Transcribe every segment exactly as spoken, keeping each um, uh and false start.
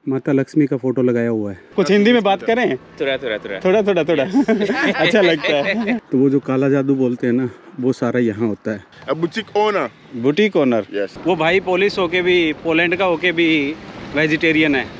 माता लक्ष्मी का फोटो लगाया हुआ है। कुछ हिंदी में बात करें? थोड़ा थोड़ा थोड़ा थोड़ा थोड़ा थोड़ा अच्छा लगता है। तो वो जो काला जादू बोलते हैं ना, वो सारा यहाँ होता है। Boutique owner. Boutique owner. Yes. वो भाई पोलिस होके भी, पोलैंड का होके भी वेजिटेरियन है।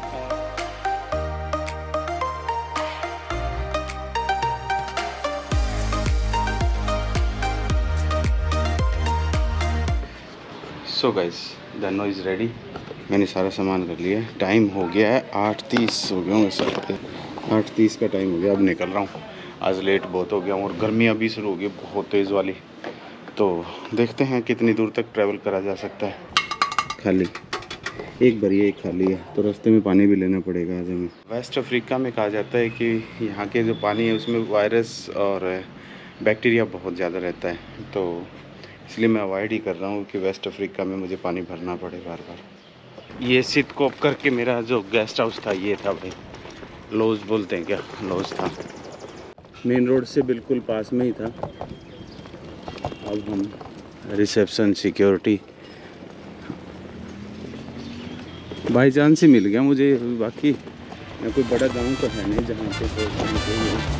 So guys, Dhano is ready. मैंने सारा सामान कर लिया है। टाइम हो गया है आठ तीस हो गया होंगे सर, आठ तीस का टाइम हो गया। अब निकल रहा हूँ, आज लेट बहुत हो गया हूँ और गर्मी अभी शुरू हो गई बहुत तेज़ वाली। तो देखते हैं कितनी दूर तक ट्रैवल करा जा सकता है। खाली एक भरी एक खाली है, तो रास्ते में पानी भी लेना पड़ेगा आज हमें। वेस्ट अफ्रीका में कहा जाता है कि यहाँ के जो पानी है उसमें वायरस और बैक्टीरिया बहुत ज़्यादा रहता है, तो इसलिए मैं अवॉइड ही कर रहा हूँ कि वेस्ट अफ्रीका में मुझे पानी भरना पड़े बार बार। ये सिटकोप करके मेरा जो गेस्ट हाउस था ये था भाई, लॉज बोलते हैं क्या, लॉज था। मेन रोड से बिल्कुल पास में ही था। अब हम रिसेप्शन सिक्योरिटी बाई चांस ही मिल गया मुझे, बाकी मैं कोई बड़ा गांव तो है नहीं जहाँ पे कोई।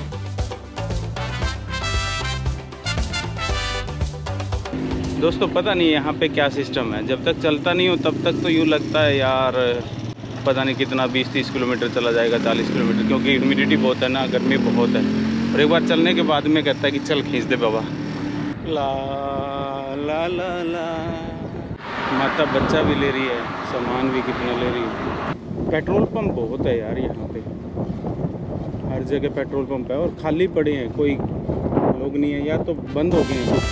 दोस्तों पता नहीं यहाँ पे क्या सिस्टम है, जब तक चलता नहीं हो तब तक तो यूँ लगता है यार पता नहीं कितना बीस तीस किलोमीटर चला जाएगा, चालीस किलोमीटर, क्योंकि ह्यूमिडिटी बहुत है ना, गर्मी बहुत है। और एक बार चलने के बाद में कहता है कि चल खींच दे बाबा। ला ला ला ला माता बच्चा भी ले रही है, सामान भी कितना ले रही है। पेट्रोल पंप बहुत है यार यहाँ पे, हर जगह पेट्रोल पंप है और खाली पड़े हैं, कोई लोग नहीं है या तो बंद हो गए हैं।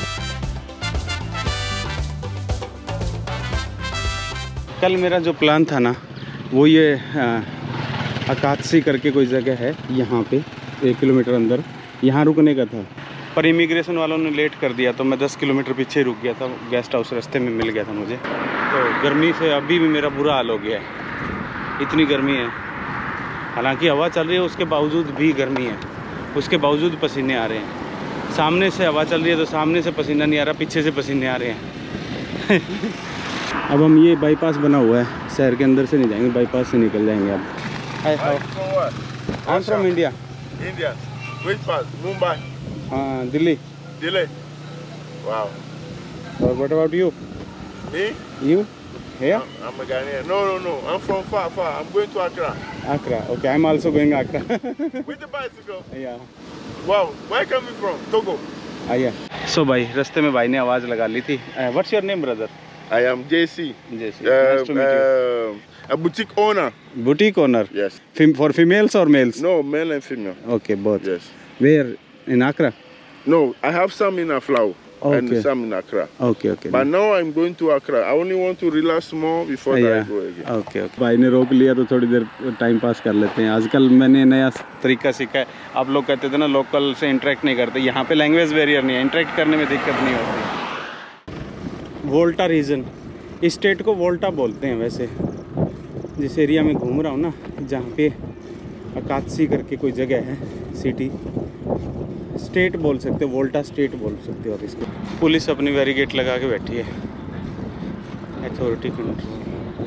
कल मेरा जो प्लान था ना वो ये अकादसी करके कोई जगह है यहाँ पे एक किलोमीटर अंदर, यहाँ रुकने का था, पर इमिग्रेशन वालों ने लेट कर दिया तो मैं दस किलोमीटर पीछे रुक गया था। गेस्ट हाउस रास्ते में मिल गया था मुझे। तो गर्मी से अभी भी मेरा बुरा हाल हो गया है, इतनी गर्मी है। हालांकि हवा चल रही है उसके बावजूद भी गर्मी है, उसके बावजूद पसीने आ रहे हैं। सामने से हवा चल रही है तो सामने से पसीना नहीं आ रहा, पीछे से पसीने आ रहे हैं। अब हम ये बाईपास बना हुआ है, शहर के अंदर से नहीं जाएंगे, बाईपास से निकल जाएंगे अब। Hi how, I am from India. India, which part? Mumbai. हाँ, दिल्ली। दिल्ली। वाओ। और what about you? Me? You? Here? I'm a Ghanaian. No, no, no. I'm from far, far. I'm going to Accra. Accra. Okay, I'm also going to Accra. With the bicycle? Yeah. Wow. Where are you coming from? Togo. Ah, yeah. So भाई रास्ते में भाई ने आवाज़ लगा ली थी। uh, What's your name, brother? I am J C. J C. Uh, Nice to meet you. Uh, a boutique owner. Boutique owner. Yes. Fem for females or males? No, male and female. Okay, both. Yes. Where in Accra? No, I have some in Aflau Okay. and some in Accra. Okay, okay. But now I'm going to Accra. I only want to relax more before Yeah. I go again. Okay, okay. भाई ने रोक लिया तो थोड़ी देर time pass कर लेते हैं। आजकल मैंने नया तरीका सीखा है। आप लोग कहते थे ना लोकल से इंटरेक्ट नहीं करते, यहाँ पे लैंग्वेज बैरियर नहीं है, इंटरेक्ट करने में दिक्कत नहीं होती। वोल्टा रीजन, इस स्टेट को वोल्टा बोलते हैं वैसे। जिस एरिया में घूम रहा हूँ ना, जहाँ पे अकादसी करके कोई जगह है, सिटी स्टेट बोल सकते हो, वोल्टा स्टेट बोल सकते हो आप इसको। पुलिस अपनी बैरिकेड लगा के बैठी है, अथॉरिटी कंट्रोल।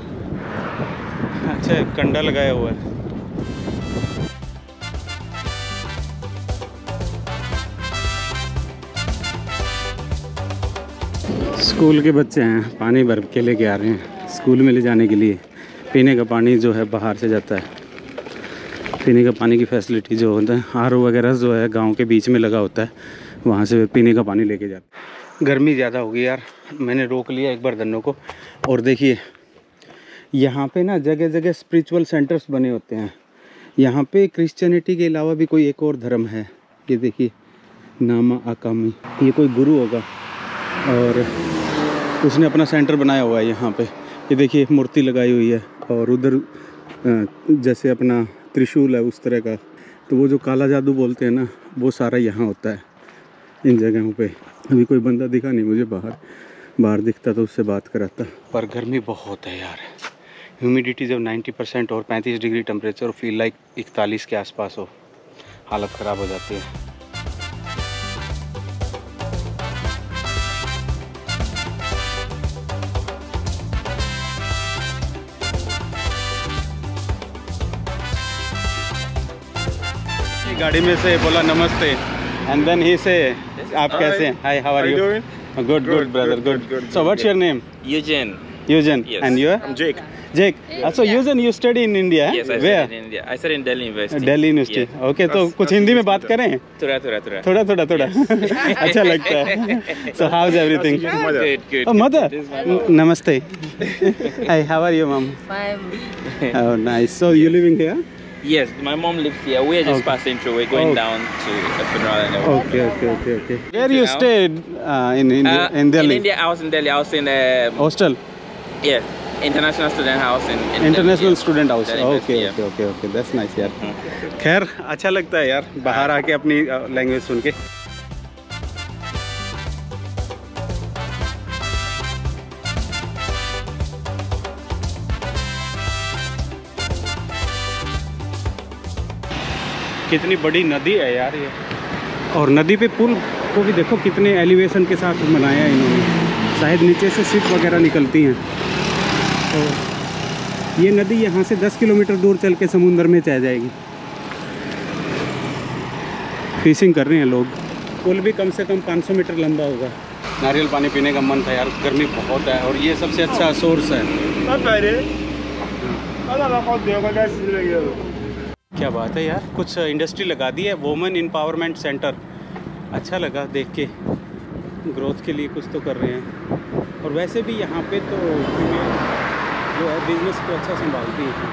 अच्छा, कंडा लगाया हुआ है। स्कूल के बच्चे हैं, पानी भर के लेके आ रहे हैं स्कूल में ले जाने के लिए। पीने का पानी जो है बाहर से जाता है, पीने का पानी की फैसिलिटी जो होता है, आर ओ वगैरह जो है गांव के बीच में लगा होता है, वहाँ से पीने का पानी लेके जाते हैं। गर्मी ज़्यादा होगी यार, मैंने रोक लिया एक बार धन्नो को। और देखिए यहाँ पे ना जगह जगह स्पिरिचुअल सेंटर्स बने होते हैं। यहाँ पे क्रिश्चियनिटी के अलावा भी कोई एक और धर्म है, ये देखिए नामा आकामी, ये कोई गुरु होगा और उसने अपना सेंटर बनाया हुआ है यहाँ पे। ये देखिए मूर्ति लगाई हुई है और उधर जैसे अपना त्रिशूल है उस तरह का। तो वो जो काला जादू बोलते हैं ना, वो सारा यहाँ होता है इन जगहों पे। अभी कोई बंदा दिखा नहीं मुझे बाहर, बाहर दिखता तो उससे बात कराता। पर गर्मी बहुत है यार, ह्यूमिडिटी जब नब्बे परसेंट और पैंतीस डिग्री टेम्परेचर, फील लाइक इकतालीस के आसपास हो, हालत ख़राब हो जाती है। गाड़ी में से बोला नमस्ते एंड देन ही से आप कैसे हैं? Hi, how are you? Good good brother, good. So what's your name? Eugene. Eugene. Yes. And you are? I'm Jake. Jake. Uh, so Eugene, you study in India? eh? Yes, I Where? studied in India. I studied in Delhi University. Delhi University. Yeah. Okay, तो That's- कुछ that's Hindi में nice बात brother. करें? थोड़ा थोड़ा थोड़ा. थोड़ा थोड़ा थोड़ा अच्छा लगता है. So how's everything? That's mother. Good, good. Oh, mother. This is my mom. N- Namaste. Hi, how are you, mom? Fine. Oh, nice. So you living here? Yes, my mom lives here. We are just Okay. passing through. We're going Oh. down to a funeral and everything. Okay, okay, okay, okay. Where you Now? stayed uh, in India? Uh, in Delhi? In India, I was in Delhi. I was in a Hostel? yeah, international student house in, in international Delhi, yeah. Student house. Delhi okay University, yeah. Okay okay okay, that's nice यार. खैर अच्छा लगता है यार बाहर आके अपनी language सुन के. कितनी बड़ी नदी है यार ये. और नदी पे पुल को भी देखो कितने एलिवेशन के साथ बनाया है इन्होंने. शायद नीचे से शिप वगैरह निकलती हैं. तो ये नदी यहाँ से दस किलोमीटर दूर चल के समुंदर में चल जाएगी. फिशिंग कर रहे हैं लोग. पुल भी कम से कम पाँच सौ मीटर लंबा होगा. नारियल पानी पीने का मन था यार, गर्मी बहुत है और ये सबसे अच्छा सोर्स है. क्या बात है यार, कुछ इंडस्ट्री लगा दी है. Women empowerment centre. अच्छा लगा देख के, ग्रोथ के लिए कुछ तो कर रहे हैं. और वैसे भी यहाँ पे तो फीमेल जो है बिजनेस को अच्छा संभालती है.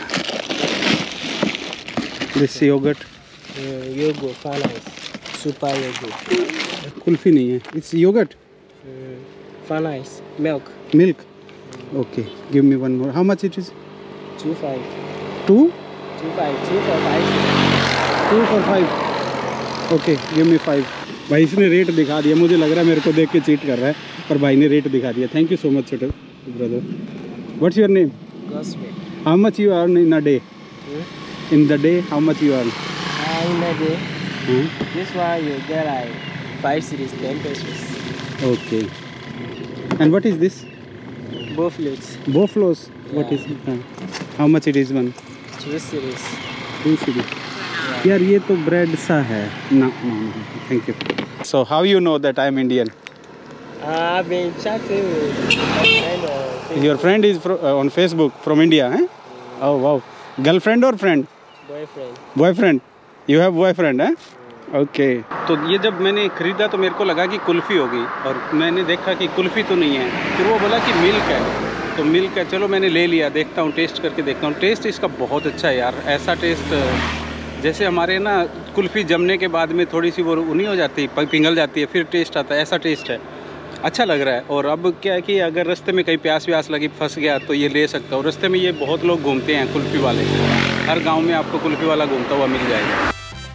This yogurt. Yogo, Fanice. Super Yogo. Kulfi नहीं है, it's yogurt. Fanice. Milk. Milk. Okay, give me one more. How much it is? Two five. Two Two five. Two for five. Two for five. Okay, give me five. भाई इसने rate दिखा दिया. मुझे लग रहा है मेरे को देख के चीट कर रहा है, पर भाई ने रेट दिखा दिया. थैंक यू सो मच छोटे brother. What's your name? Gospel. How much you earn in a day? In the day how much you earn? Ah, in the day. This one you get like five cities, ten pesos. Okay. And what is this? Both flutes. Boflos. What is it? How much it is one? Two cities. Two cedi. यार ये तो bread सा है. ना, thank you. So how you know that I am Indian? Uh, I've been chatting with a friend of Your friend is fro- uh, on Facebook from India, eh? Oh wow. Girlfriend or friend? boyfriend. Boyfriend. You have boyfriend, eh? Okay. तो ये जब मैंने ख़रीदा तो मेरे को लगा कि कुल्फ़ी होगी और मैंने देखा कि कुल्फ़ी तो नहीं है. फिर वो बोला कि मिल्क है, तो मिल्क है. चलो मैंने ले लिया, देखता हूँ, टेस्ट करके देखता हूँ. टेस्ट इसका बहुत अच्छा है यार. ऐसा टेस्ट जैसे हमारे ना कुल्फ़ी जमने के बाद में थोड़ी सी वो नहीं हो जाती, पिघल जाती है, फिर टेस्ट आता है. ऐसा टेस्ट है, अच्छा लग रहा है. और अब क्या है कि अगर रास्ते में कहीं प्यास व्यास लगी, फंस गया तो ये ले सकता हूँ. रास्ते में ये बहुत लोग घूमते हैं कुल्फ़ी वाले. हर गांव में आपको कुल्फ़ी वाला घूमता हुआ मिल जाएगा.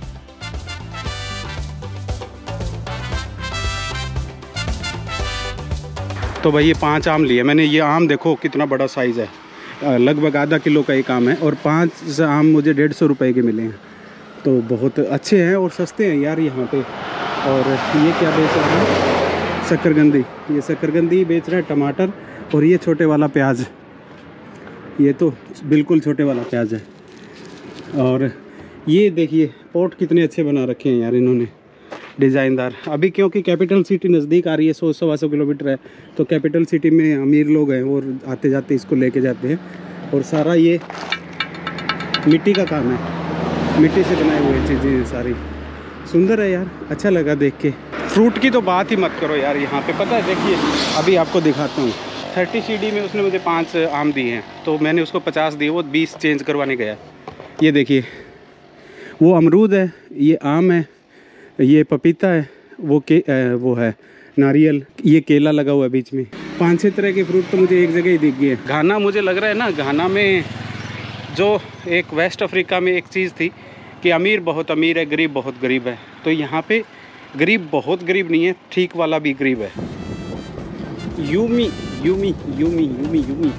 तो भाई ये पांच आम लिए मैंने. ये आम देखो कितना बड़ा साइज़ है, लगभग आधा किलो का एक आम है. और पांच आम मुझे डेढ़ सौ रुपये के मिले हैं. तो बहुत अच्छे हैं और सस्ते हैं यार यहाँ पे. और ये क्या बेच रहा है? शक्करकंदी. ये शक्करकंदी बेच रहा है, टमाटर, और ये छोटे वाला प्याज. ये तो बिल्कुल छोटे वाला प्याज है. और ये देखिए पोट कितने अच्छे बना रखे हैं यार इन्होंने, डिज़ाइनदार. अभी क्योंकि कैपिटल सिटी नज़दीक आ रही है, सौ सवा सौ किलोमीटर है, तो कैपिटल सिटी में अमीर लोग हैं वो आते जाते इसको लेके जाते हैं. और सारा ये मिट्टी का काम है, मिट्टी से बनाई हुई चीज़ें हैं सारी. सुंदर है यार, अच्छा लगा देख के. फ्रूट की तो बात ही मत करो यार यहाँ पे. पता है देखिए अभी आपको दिखाता हूँ. थर्टी सी डी में उसने मुझे पाँच आम दिए हैं, तो मैंने उसको पचास दिए, वो बीस चेंज करवाने गया. ये देखिए वो अमरूद है, ये आम है, ये पपीता है, वो के वो है नारियल, ये केला लगा हुआ है बीच में. पांच छह तरह के फ्रूट तो मुझे एक जगह ही दिख गए. घाना मुझे लग रहा है ना, घाना में जो एक वेस्ट अफ्रीका में एक चीज़ थी कि अमीर बहुत अमीर है, गरीब बहुत गरीब है. तो यहाँ पे गरीब बहुत गरीब नहीं है, ठीक वाला भी गरीब है. Yummy yummy yummy yummy yummy.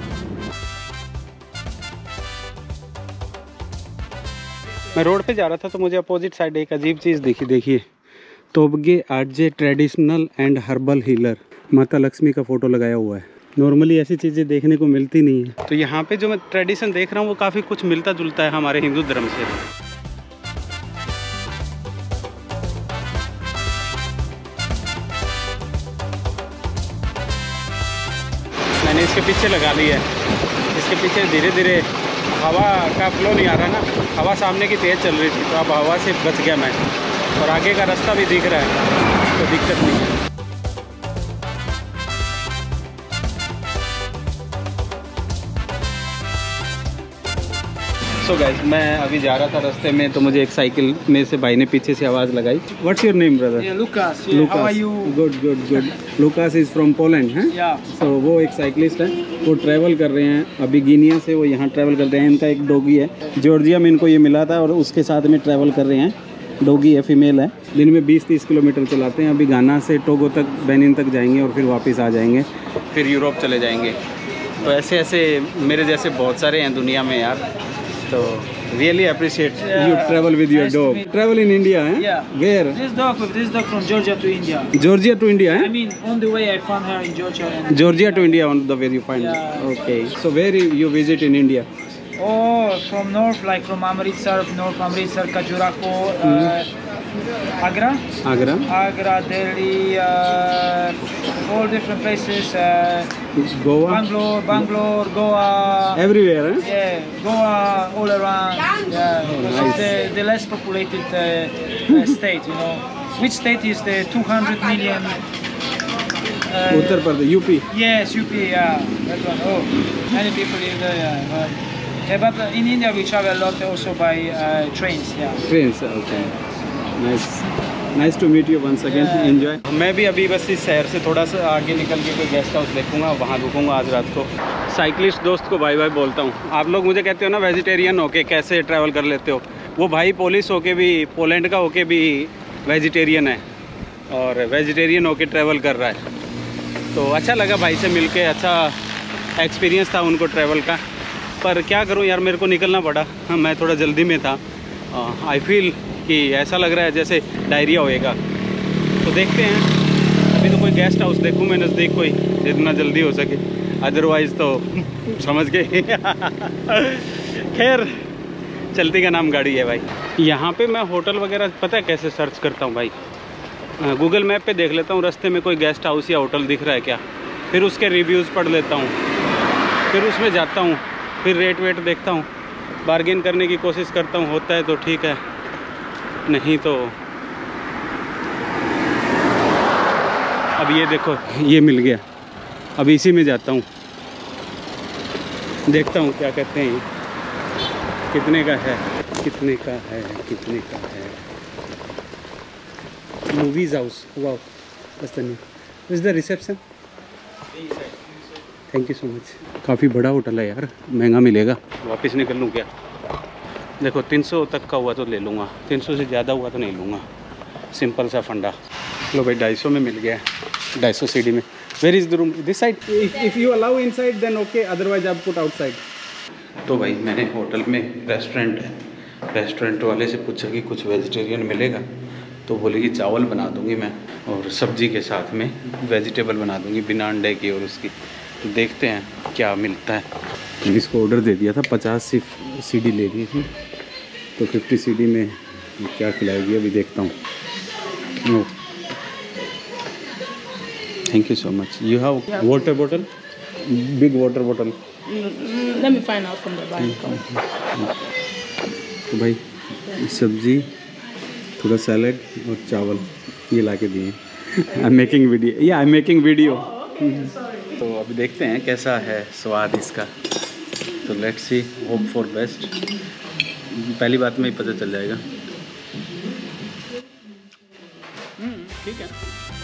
मैं रोड पे जा रहा था तो मुझे अपोजिट साइड एक अजीब चीज़ दिखी. देखिए Tobgay RJ traditional and herbal healer. माता लक्ष्मी का फ़ोटो लगाया हुआ है. नॉर्मली ऐसी चीज़ें देखने को मिलती नहीं है. तो यहाँ पे जो मैं ट्रेडिशन देख रहा हूँ वो काफ़ी कुछ मिलता जुलता है हमारे हिंदू धर्म से. मैंने इसके पीछे लगा ली है। इसके पीछे धीरे धीरे हवा का फ्लो नहीं आ रहा ना, हवा सामने की तेज़ चल रही थी तो अब हवा से बच गया मैं, और आगे का रास्ता भी दिख रहा है तो दिक्कत नहीं है। सो गाइस, मैं अभी जा रहा था रास्ते में तो मुझे एक साइकिल में से भाई ने पीछे से आवाज़ लगाई। What's your name brother? Yeah, Lucas. Yeah, how are you? Good good good. Lucas is from Poland हैं। Yeah. सो वो एक साइकिलिस्ट है, वो ट्रैवल कर रहे हैं अभी गिनिया से, वो यहाँ ट्रैवल करते हैं। इनका एक डॉगी है, जॉर्जिया में इनको ये मिला था और उसके साथ में ट्रैवल कर रहे हैं। डॉगी है, फीमेल है। दिन में बीस तीस किलोमीटर चलाते हैं। अभी घाना से टोगो तक, बेनिन तक जाएंगे और फिर वापस आ जाएंगे, फिर यूरोप चले जाएंगे। तो ऐसे ऐसे मेरे जैसे बहुत सारे हैं दुनिया में यार। तो really appreciate Yeah. you travel with your Nice to dog. meet you. Travel in India, eh? Yeah. Where? This dog, with this dog from Georgia to India. Georgia to India, eh? I mean, on the way I found her in Georgia. And Georgia to India on the way you find. Yeah. Okay. So where you you visit in India? oh, from north, like from Amritsar, north Amritsar, Khajuraho, uh, Agra, Agra, Agra, Delhi, uh, all different places. Uh, Goa, Bangalore, Bangalore, Goa. everywhere, eh? Yeah, Goa, all around. Yeah, because nice. it's the, the less populated uh, uh, state, you know. Which state is the two hundred million? Uh, Uttar Pradesh, U P. Yes, U P, yeah. That one. Oh, many people live there, yeah. But, yeah, but uh, in India we travel a lot also by uh, trains, yeah. Trains, okay. Nice. Nice to meet you once again. Yeah. Enjoy. मैं भी अभी बस इस शहर से थोड़ा सा आगे निकल के कोई गेस्ट हाउस देखूंगा, वहाँ रुकूंगा आज रात को। साइकिलिस्ट दोस्त को बाय बाय बोलता हूँ। आप लोग मुझे कहते हो ना वेजिटेरियन होके कैसे ट्रैवल कर लेते हो, वो भाई पुलिस होके भी, पोलैंड का होके भी वेजिटेरियन है और वेजिटेरियन होके ट्रैवल कर रहा है। तो अच्छा लगा भाई से मिलके, अच्छा एक्सपीरियंस था उनको ट्रैवल का। पर क्या करूँ यार, मेरे को निकलना पड़ा। हाँ, मैं थोड़ा जल्दी में था। आई फील कि ऐसा लग रहा है जैसे डायरिया होएगा। तो देखते हैं, अभी तो कोई गेस्ट हाउस देखूँ मैं नज़दीक कोई, जितना जल्दी हो सके, अदरवाइज़ तो समझ गए। खैर, चलती का नाम गाड़ी है भाई। यहाँ पे मैं होटल वगैरह पता है कैसे सर्च करता हूँ भाई, गूगल मैप पे देख लेता हूँ रास्ते में कोई गेस्ट हाउस या होटल दिख रहा है क्या, फिर उसके रिव्यूज़ पढ़ लेता हूँ, फिर उसमें जाता हूँ, फिर रेट वेट देखता हूँ, बार्गेन करने की कोशिश करता हूँ, होता है तो ठीक है, नहीं तो अब ये देखो ये मिल गया। अब इसी में जाता हूँ, देखता हूँ क्या कहते हैं, कितने का है, कितने का है, कितने का है। मूवीज़ हाउस, वाओ, बस the name is the reception. Thank you so much. काफ़ी बड़ा होटल है यार, महंगा मिलेगा। वापस निकल लूँ क्या? देखो तीन सौ तक का हुआ तो ले लूँगा, तीन सौ से ज़्यादा हुआ तो नहीं लूँगा। सिंपल सा फंडा। लो भाई, ढाई सौ में मिल गया है, ढाई सौ सीढ़ी में। Where is the room? This side. If you allow inside then okay, otherwise आप पुट आउटसाइड। तो भाई मैंने होटल में, रेस्टोरेंट है, रेस्टोरेंट वाले से पूछा कि कुछ वेजिटेरियन मिलेगा, तो बोले कि चावल बना दूंगी मैं और सब्जी के साथ में वेजिटेबल बना दूंगी बिना अंडे की और उसकी। तो देखते हैं क्या मिलता है। इसको ऑर्डर दे दिया था, पचास सिर्फ सीढ़ी ले ली थी, तो फिफ्टी सीढ़ी में क्या खिलाएगी अभी देखता हूँ। Thank you so much. You have water bottle, big water bottle. Let me find out from the back. तो भाई सब्जी, थोड़ा सैलेड और चावल ये ला के दिए। आई एम मेकिंग वीडियो, या आई एम मेकिंग वीडियो। तो अभी देखते हैं कैसा है स्वाद इसका। तो let's see, hope for best. पहली बात में ही पता चल जाएगा। ठीक है।